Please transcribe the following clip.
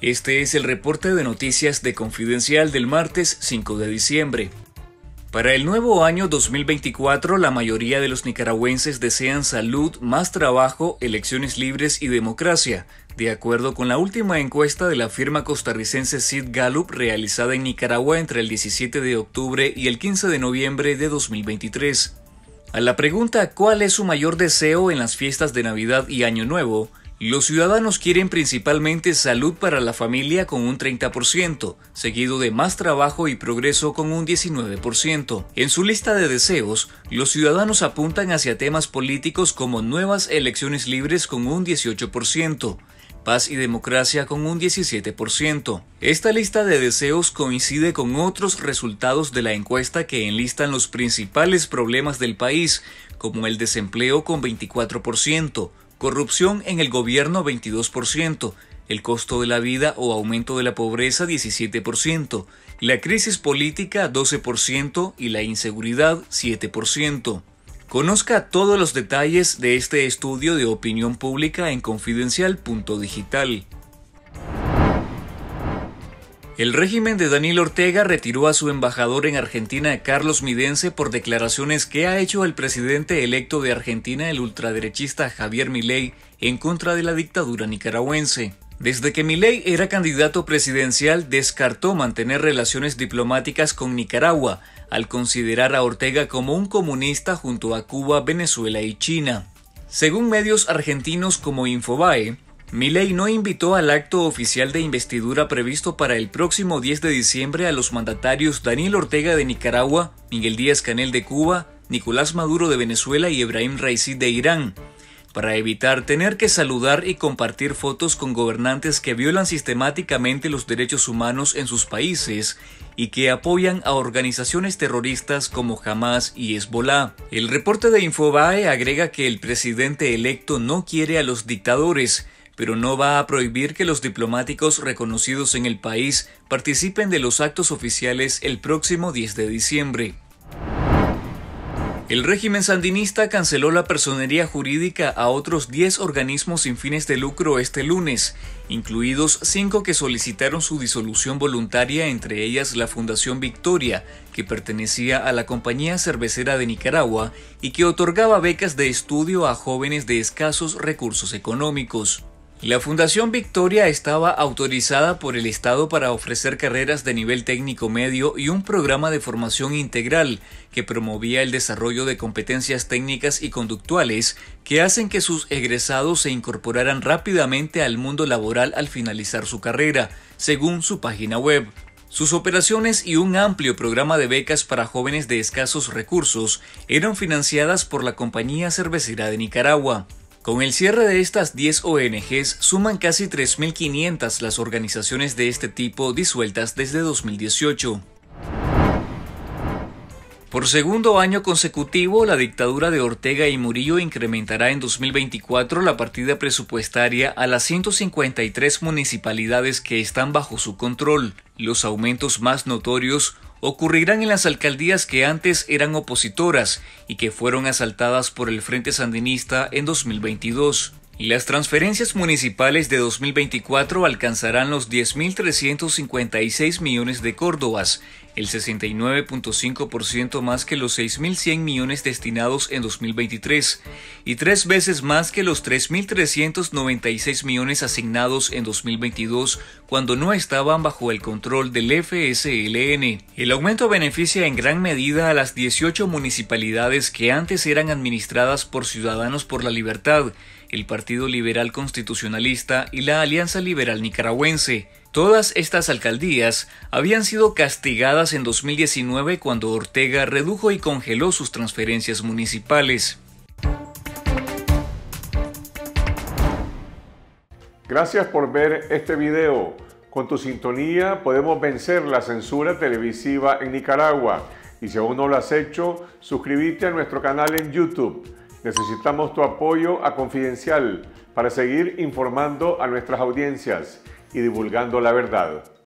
Este es el reporte de noticias de Confidencial del martes 5 de diciembre. Para el nuevo año 2024, la mayoría de los nicaragüenses desean salud, más trabajo, elecciones libres y democracia, de acuerdo con la última encuesta de la firma costarricense Sid Gallup realizada en Nicaragua entre el 17 de octubre y el 15 de noviembre de 2023. A la pregunta ¿cuál es su mayor deseo en las fiestas de Navidad y Año Nuevo?, los ciudadanos quieren principalmente salud para la familia con un 30%, seguido de más trabajo y progreso con un 19%. En su lista de deseos, los ciudadanos apuntan hacia temas políticos como nuevas elecciones libres con un 18%, paz y democracia con un 17%. Esta lista de deseos coincide con otros resultados de la encuesta que enlistan los principales problemas del país, como el desempleo con 24%, corrupción en el gobierno 22%, el costo de la vida o aumento de la pobreza 17%, la crisis política 12% y la inseguridad 7%. Conozca todos los detalles de este estudio de opinión pública en confidencial.digital. El régimen de Daniel Ortega retiró a su embajador en Argentina, Carlos Midense, por declaraciones que ha hecho el presidente electo de Argentina, el ultraderechista Javier Milei, en contra de la dictadura nicaragüense. Desde que Milei era candidato presidencial, descartó mantener relaciones diplomáticas con Nicaragua, al considerar a Ortega como un comunista junto a Cuba, Venezuela y China. Según medios argentinos como Infobae, Milei no invitó al acto oficial de investidura previsto para el próximo 10 de diciembre a los mandatarios Daniel Ortega de Nicaragua, Miguel Díaz-Canel de Cuba, Nicolás Maduro de Venezuela y Ebrahim Raisi de Irán, para evitar tener que saludar y compartir fotos con gobernantes que violan sistemáticamente los derechos humanos en sus países y que apoyan a organizaciones terroristas como Hamas y Hezbollah. El reporte de Infobae agrega que el presidente electo no quiere a los dictadores, pero no va a prohibir que los diplomáticos reconocidos en el país participen de los actos oficiales el próximo 10 de diciembre. El régimen sandinista canceló la personería jurídica a otros 10 organismos sin fines de lucro este lunes, incluidos 5 que solicitaron su disolución voluntaria, entre ellas la Fundación Victoria, que pertenecía a la Compañía Cervecera de Nicaragua y que otorgaba becas de estudio a jóvenes de escasos recursos económicos. La Fundación Victoria estaba autorizada por el Estado para ofrecer carreras de nivel técnico medio y un programa de formación integral que promovía el desarrollo de competencias técnicas y conductuales que hacen que sus egresados se incorporaran rápidamente al mundo laboral al finalizar su carrera, según su página web. Sus operaciones y un amplio programa de becas para jóvenes de escasos recursos eran financiadas por la Compañía Cervecera de Nicaragua. Con el cierre de estas 10 ONGs, suman casi 3.500 las organizaciones de este tipo disueltas desde 2018. Por segundo año consecutivo, la dictadura de Ortega y Murillo incrementará en 2024 la partida presupuestaria a las 153 municipalidades que están bajo su control. Los aumentos más notorios ocurrirán en las alcaldías que antes eran opositoras y que fueron asaltadas por el Frente Sandinista en 2022. Las transferencias municipales de 2024 alcanzarán los 10.356 millones de córdobas, el 69.5% más que los 6.100 millones destinados en 2023 y 3 veces más que los 3.396 millones asignados en 2022 cuando no estaban bajo el control del FSLN. El aumento beneficia en gran medida a las 18 municipalidades que antes eran administradas por Ciudadanos por la Libertad, el Partido Liberal Constitucionalista y la Alianza Liberal Nicaragüense. Todas estas alcaldías habían sido castigadas en 2019 cuando Ortega redujo y congeló sus transferencias municipales. Gracias por ver este video. Con tu sintonía podemos vencer la censura televisiva en Nicaragua. Y si aún no lo has hecho, suscríbete a nuestro canal en YouTube. Necesitamos tu apoyo a Confidencial para seguir informando a nuestras audiencias y divulgando la verdad.